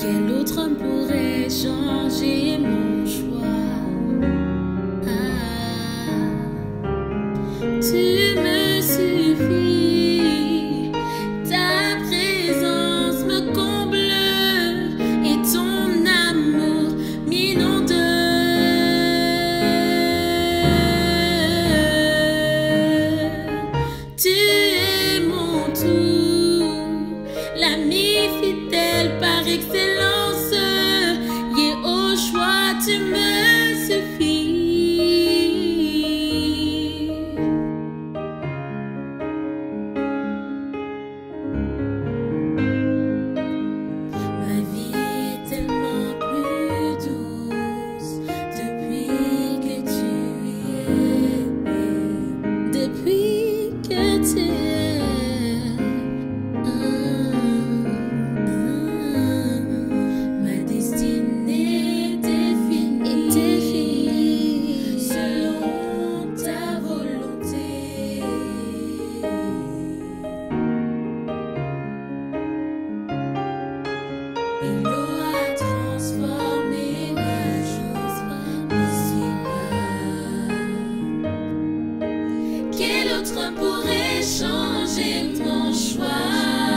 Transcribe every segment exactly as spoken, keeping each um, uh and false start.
Quel autre homme pourrait changer mon choix? Ah, tu me suffis, ta présence me comble et ton amour m'inonde. Tu es mon tout, l'ami fidèle par excellence, et au choix tu me suffis. Ma vie est tellement plus douce depuis que tu es, depuis que tu es. Et l'eau a transformé ma chose ici-bas. Quel autre pourrait changer mon choix?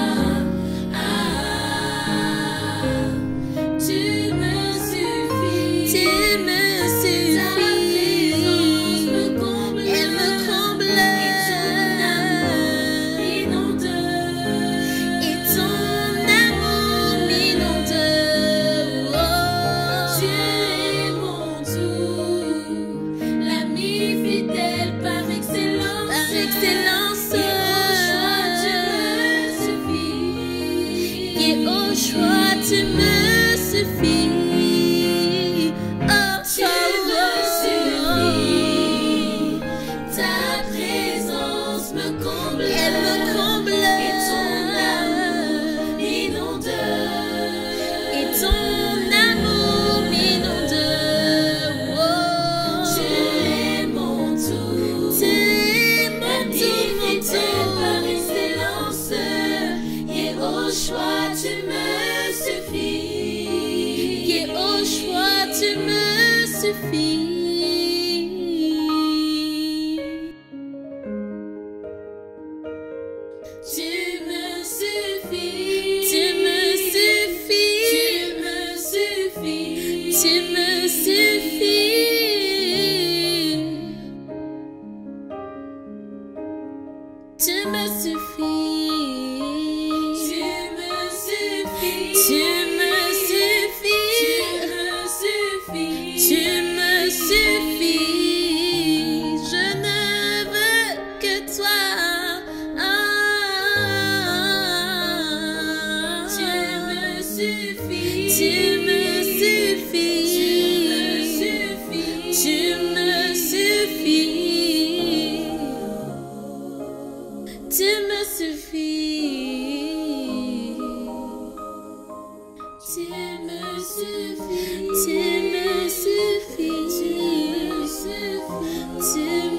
Ah, tu me suffis, tu me suffis. Ta présence me comble, elle me comble, et ton amour m'inonde, et ton excellence, et au choix tu me suffis. Oh, tu me suffis, ta présence me comble, elle me comble, et ton amour m'inonde, et ton amour m'inonde. Oh, tu es mon tout, tu es mon tout, mon tout par excellence, et au choix tu me suffis, et au choix tu me suffis. Tu me suffis, tu me suffis, tu me suffis, tu me suffis, tu me suffis. Tu me suffis, tu me suffis, je ne veux que toi. Ah, tu me suffis, tu me suffis, tu me suffis, tu me suffis. Tu me suffis, tu me suffis, tu me suffis, tu me